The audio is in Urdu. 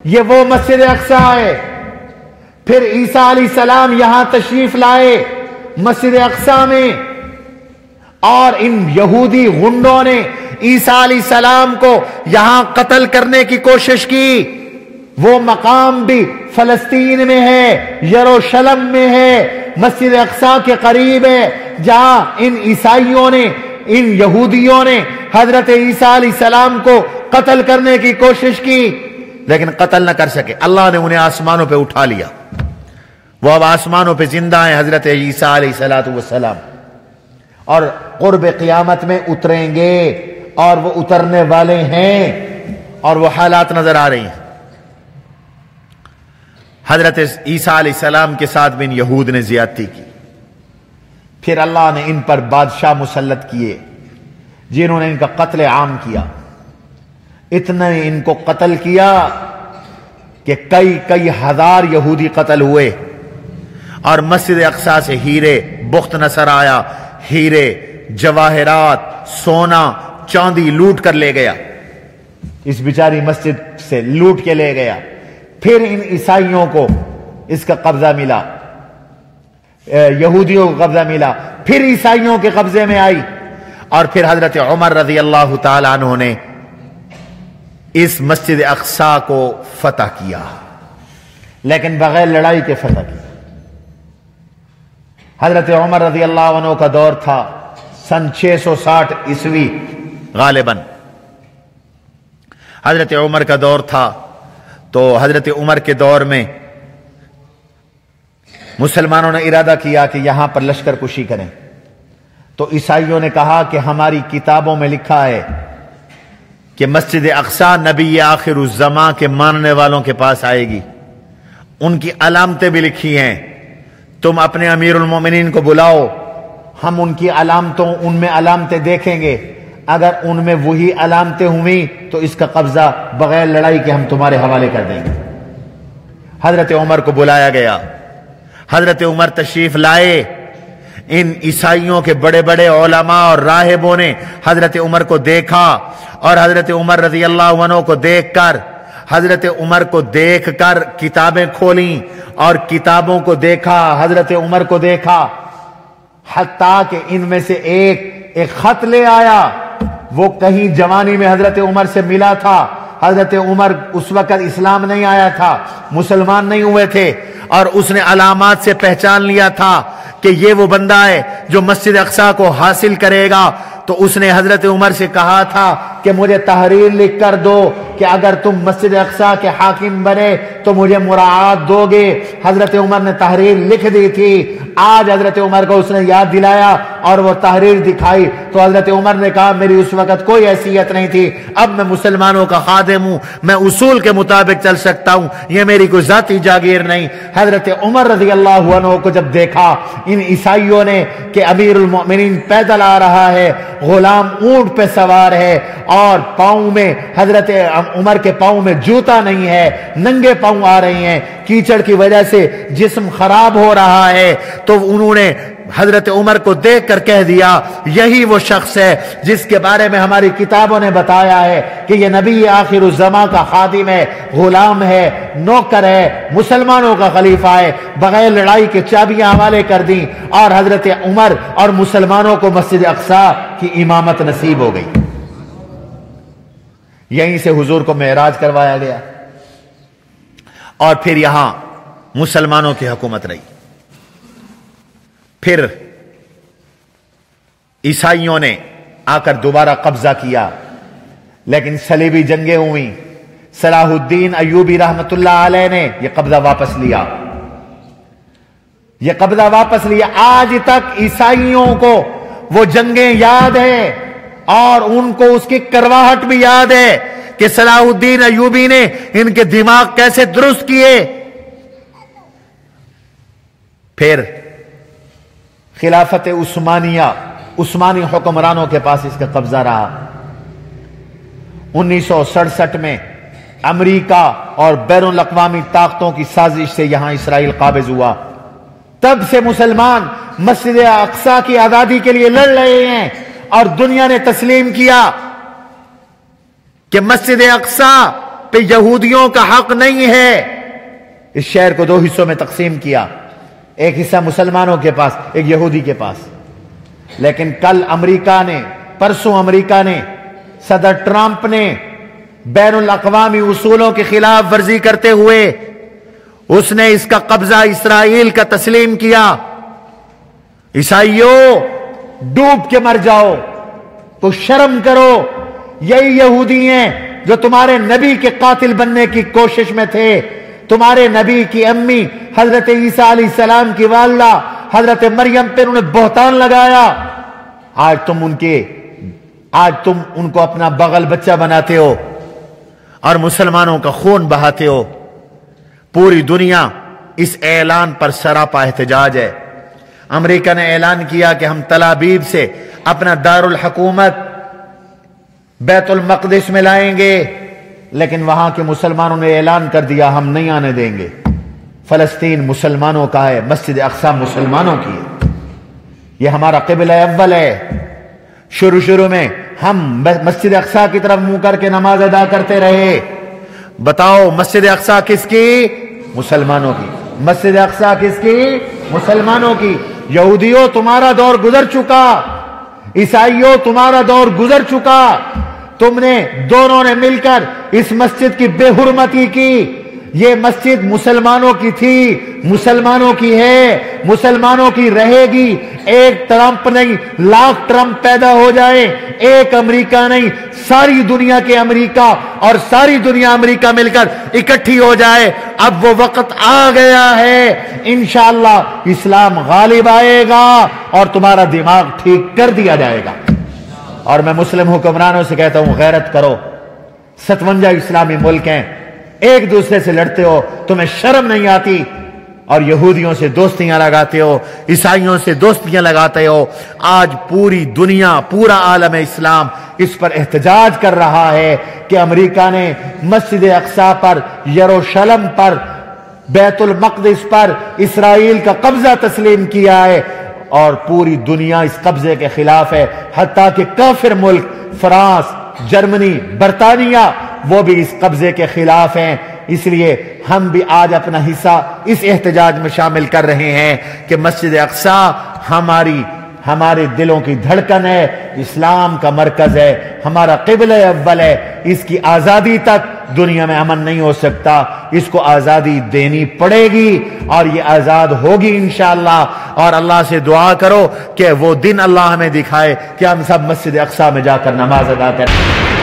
یہ وہ مسجد اقصی ہے۔ پھر عیسیٰ علیہ السلام یہاں تشریف لائے مسجد اقصی میں، اور ان یہودی غنڈوں نے عیسیٰ علیہ السلام کو یہاں قتل کرنے کی کوشش کی۔ وہ مقام بھی فلسطین میں ہے، یروشلم میں ہے، مسجد اقصی کے قریب ہے، جہاں ان عیسائیوں نے، ان یہودیوں نے حضرت عیسیٰ علیہ السلام کو قتل کرنے کی کوشش کی، لیکن قتل نہ کر سکے۔ اللہ نے انہیں آسمانوں پہ اٹھا لیا، وہ اب آسمانوں پہ زندہ ہیں حضرت عیسیٰ علیہ السلام، اور قرب قیامت میں اتریں گے، اور وہ اترنے والے ہیں، اور وہ حالات نظر آ رہی ہیں۔ حضرت عیسیٰ علیہ السلام کے ساتھ بھی ان یہود نے زیادتی کی۔ پھر اللہ نے ان پر بادشاہ مسلط کیے جنہوں نے ان کا قتل عام کیا۔ اتنا ان کو قتل کیا کہ کئی ہزار یہودی قتل ہوئے، اور مسجد اقصی سے ہیرے بخت نصر آیا، ہیرے، جواہرات، سونا، چاندی لوٹ کر لے گیا، اس بیچاری مسجد سے لوٹ کے لے گیا۔ پھر ان عیسائیوں کو اس کا قبضہ ملا، یہودیوں کو قبضہ ملا، پھر عیسائیوں کے قبضے میں آئی، اور پھر حضرت عمر رضی اللہ تعالیٰ عنہ نے اس مسجد اقصی کو فتح کیا، لیکن بغیر لڑائی کے فتح کیا۔ حضرت عمر رضی اللہ عنہ کا دور تھا سن 660 عیسوی غالباً، حضرت عمر کا دور تھا۔ تو حضرت عمر کے دور میں مسلمانوں نے ارادہ کیا کہ یہاں پر لشکر کشی کریں، تو عیسائیوں نے کہا کہ ہماری کتابوں میں لکھا ہے کہ مسجد اقصی نبی آخر الزمان کے ماننے والوں کے پاس آئے گی، ان کی علامتیں بھی لکھی ہیں، تم اپنے امیر المومنین کو بلاؤ، ہم ان کی علامتوں، ان میں علامتیں دیکھیں گے، اگر ان میں وہی علامتیں ہوئیں تو اس کا قبضہ بغیر لڑائی کے ہم تمہارے حوالے کر دیں گے۔ حضرت عمر کو بلایا گیا، حضرت عمر تشریف لائے، ان عیسائیوں کے بڑے بڑے علماء اور راہبوں نے حضرت عمر کو دیکھا، اور حضرت عمر رضی اللہ عنہ کو دیکھ کر، حضرت عمر کو دیکھ کر کتابیں کھولیں، اور کتابوں کو دیکھا، حضرت عمر کو دیکھا، حتیٰ کہ ان میں سے ایک خط لے آیا، وہ کہیں جوانی میں حضرت عمر سے ملا تھا۔ حضرت عمر اس وقت اسلام نہیں آیا تھا، مسلمان نہیں ہوئے تھے، اور اس نے علامات سے پہچان لیا تھا کہ یہ وہ بندہ ہے جو مسجد اقصی کو حاصل کرے گا۔ تو اس نے حضرت عمر سے کہا تھا کہ مجھے تحریر لکھ کر دو کہ اگر تم مسجد اقصی کے حاکم بنے تو مجھے مراعات دو گے۔ حضرت عمر نے تحریر لکھ دی تھی، آج حضرت عمر کو اس نے یاد دلایا اور وہ تحریر دکھائی، تو حضرت عمر نے کہا میری اس وقت کوئی حیثیت نہیں تھی، اب میں مسلمانوں کا خادم ہوں، میں اصول کے مطابق چل سکتا ہوں، یہ میری کوئی ذاتی جاگیر نہیں۔ حضرت عمر رضی اللہ عنہ کو جب دیکھا ان عیسائیوں نے کہ امیر المؤمنین پیدل آ رہا ہے، غلام اونٹ پہ سوار ہے، اور پاؤں میں حضرت عمر کے پاؤں میں جوتا نہیں ہے، ننگے پاؤں آ رہے ہیں، کیچڑ کی وجہ سے جسم خراب ہو رہا ہے، تو انہوں نے حضرت عمر کو دیکھ کر کہہ دیا یہی وہ شخص ہے جس کے بارے میں ہماری کتابوں نے بتایا ہے کہ یہ نبی آخر الزمان کا خادم ہے، غلام ہے، نوکر ہے، مسلمانوں کا خلیفہ ہے۔ بغیر لڑائی کے چابیاں حوالے کر دیں، اور حضرت عمر اور مسلمانوں کو مسجد اقصی کی امامت نصیب ہو گئی۔ یہیں سے حضور کو معراج کروایا گیا، اور پھر یہاں مسلمانوں کی حکومت رہی۔ پھر عیسائیوں نے آ کر دوبارہ قبضہ کیا، لیکن صلیبی جنگیں ہوئیں، صلاح الدین ایوبی رحمت اللہ علیہ نے یہ قبضہ واپس لیا، یہ قبضہ واپس لیا۔ آج تک عیسائیوں کو وہ جنگیں یاد ہیں، اور ان کو اس کی کرواہٹ بھی یاد ہے کہ صلاح الدین ایوبی نے ان کے دماغ کیسے درست کیے۔ پھر خلافت عثمانیہ، عثمانی حکمرانوں کے پاس اس کا قبضہ رہا۔ 1967 میں امریکہ اور بین الاقوامی طاقتوں کی سازش سے یہاں اسرائیل قابض ہوا۔ تب سے مسلمان مسجد اقصی کی آزادی کے لیے لڑ رہے ہیں، اور دنیا نے تسلیم کیا کہ مسجد اقصی پہ یہودیوں کا حق نہیں ہے۔ اس شہر کو دو حصوں میں تقسیم کیا، ایک حصہ مسلمانوں کے پاس، ایک یہودی کے پاس۔ لیکن کل امریکہ نے، پرسوں امریکہ نے، صدر ٹرمپ نے بین الاقوامی اصولوں کی خلاف ورزی کرتے ہوئے اس نے اس کا قبضہ اسرائیل کا تسلیم کیا۔ عیسائیوں ڈوب کے مر جاؤ تو شرم کرو، یہی یہودی ہیں جو تمہارے نبی کے قاتل بننے کی کوشش میں تھے۔ تمہارے نبی کی امی حضرت عیسیٰ علیہ السلام کی والدہ حضرت مریم پہ انہوں نے بہتان لگایا۔ آج تم ان کو اپنا بغل بچہ بناتے ہو اور مسلمانوں کا خون بہاتے ہو۔ پوری دنیا اس اعلان پر سراپا احتجاج ہے۔ امریکہ نے اعلان کیا کہ ہم تل ابیب سے اپنا دارالحکومت بیت المقدس میں لائیں گے، لیکن وہاں کے مسلمانوں نے اعلان کر دیا ہم نہیں آنے دیں گے۔ فلسطین مسلمانوں کا ہے، مسجد اقصی مسلمانوں کی ہے، یہ ہمارا قبلہ اول ہے۔ شروع میں ہم مسجد اقصی کی طرف منہ کر کے نماز ادا کرتے رہے۔ بتاؤ مسجد اقصی کس کی؟ مسلمانوں کی۔ مسجد اقصی کس کی؟ مسلمانوں کی۔ یہودیوں تمہارا دور گزر چکا، عیسائیوں تمہارا دور گزر چکا۔ تم نے دونوں نے مل کر اس مسجد کی بے حرمتی کی۔ یہ مسجد مسلمانوں کی تھی، مسلمانوں کی ہے، مسلمانوں کی رہے گی۔ ایک ٹرمپ نہیں، لاکھ ٹرمپ پیدا ہو جائے، ایک امریکہ نہیں، ساری دنیا کے امریکہ اور ساری دنیا امریکہ مل کر اکٹھی ہو جائے۔ اب وہ وقت آ گیا ہے، انشاءاللہ اسلام غالب آئے گا اور تمہارا دماغ ٹھیک کر دیا جائے گا۔ اور میں مسلم حکمرانوں سے کہتا ہوں غیرت کرو، 57 اسلامی ملک ہیں، ایک دوسرے سے لڑتے ہو، تمہیں شرم نہیں آتی، اور یہودیوں سے دوستیاں لگاتے ہو، عیسائیوں سے دوستیاں لگاتے ہو۔ آج پوری دنیا، پورا عالم اسلام اس پر احتجاج کر رہا ہے کہ امریکہ نے مسجد اقصی پر، یروشلم پر، بیت المقدس پر اسرائیل کا قبضہ تسلیم کیا ہے، اور پوری دنیا اس قبضے کے خلاف ہے۔ حتیٰ کہ کافر ملک فرانس، جرمنی، برطانیہ وہ بھی اس قبضے کے خلاف ہیں۔ اس لیے ہم بھی آج اپنا حصہ اس احتجاج میں شامل کر رہے ہیں کہ مسجد اقصی ہمارے دلوں کی دھڑکن ہے، اسلام کا مرکز ہے، ہمارا قبلہ اول ہے۔ اس کی آزادی تک دنیا میں امن نہیں ہو سکتا، اس کو آزادی دینی پڑے گی اور یہ آزاد ہوگی انشاءاللہ۔ اور اللہ سے دعا کرو کہ وہ دن اللہ ہمیں دکھائے کہ ہم سب مسجد اقصی میں جا کر نماز ادا کریں۔